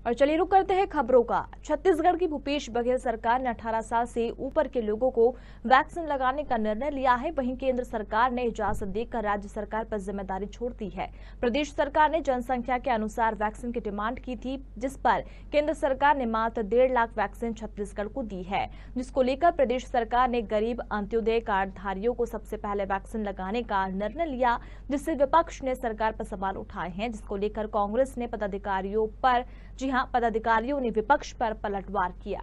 और चलिए रुक करते हैं खबरों का। छत्तीसगढ़ की भूपेश बघेल सरकार ने 18 साल से ऊपर के लोगों को वैक्सीन लगाने का निर्णय लिया है। वहीं केंद्र सरकार ने इजाजत देकर राज्य सरकार पर जिम्मेदारी छोड़ दी है। प्रदेश सरकार ने जनसंख्या के अनुसार वैक्सीन की डिमांड की थी, जिस पर केंद्र सरकार ने मात्र 1.5 लाख वैक्सीन छत्तीसगढ़ को दी है, जिसको लेकर प्रदेश सरकार ने गरीब अंत्योदय कार्डधारियों को सबसे पहले वैक्सीन लगाने का निर्णय लिया, जिससे विपक्ष ने सरकार पर सवाल उठाए हैं, जिसको लेकर कांग्रेस ने पदाधिकारियों पर पदाधिकारियों ने विपक्ष पर पलटवार किया।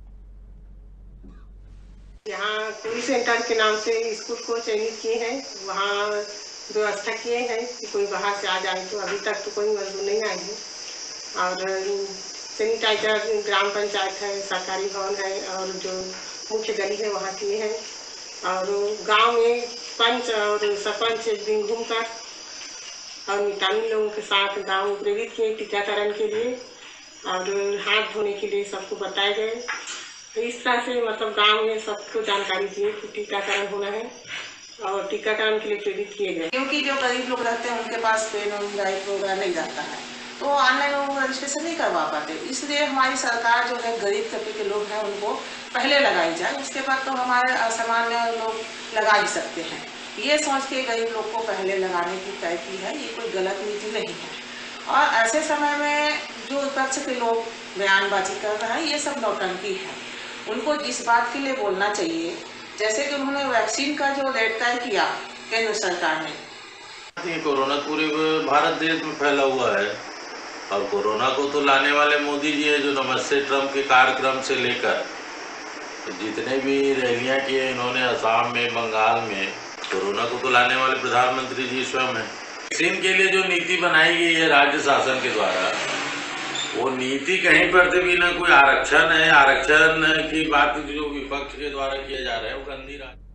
यहाँ कोई सेंटर के नाम से स्कूल को चयनित किए हैं, वहाँ व्यवस्था किए हैं कि कोई बाहर से आ जाए, तो अभी तक तो कोई मजदूर नहीं आए हैं। और सैनिटाइजर ग्राम पंचायत है, सरकारी भवन है और जो मुख्य गली है वहाँ किए हैं। और गांव में पंच और सरपंच एक दिन घूमकर और मितानी लोगों के साथ गांव में प्रेरित किए टीकाकरण के लिए और हाथ धोने के लिए सबको बताए गए। तो इस तरह से मतलब गांव में सबको जानकारी दी कि टीकाकरण होना है और टीकाकरण के लिए प्रेरित किए गए। क्योंकि जो गरीब लोग रहते हैं उनके पास पेन और ड्राइव वगैरह नहीं जाता है, तो ऑनलाइन रजिस्ट्रेशन नहीं करवा पाते। इसलिए हमारी सरकार जो है गरीब तबके के लोग हैं उनको पहले लगाई जाए, उसके बाद तो हमारे असामान्य लोग लगा ही सकते हैं। ये सोच के गरीब लोग को पहले लगाने की तय की है, ये कोई गलत नीति नहीं है। और ऐसे समय में जो विपक्ष के लोग बयानबाजी कर रहे हैं ये सब नौटंकी है। उनको इस बात के लिए बोलना चाहिए जैसे कि उन्होंने वैक्सीन का जो रेट तय किया केंद्र सरकार ने। कोरोना पूरे भारत देश में फैला हुआ है और कोरोना को तो लाने वाले मोदी जी है, जो नमस्ते ट्रम्प के कार्यक्रम से लेकर जितने भी रैलियां किए इन्होंने असम में, बंगाल में, कोरोना को तो लाने वाले प्रधानमंत्री जी स्वयं है। वैक्सीन के लिए जो नीति बनाई गई है राज्य शासन के द्वारा, वो नीति कहीं पर भी ना कोई आरक्षण है। आरक्षण की बात जो विपक्ष के द्वारा किया जा रहा है वो गंदी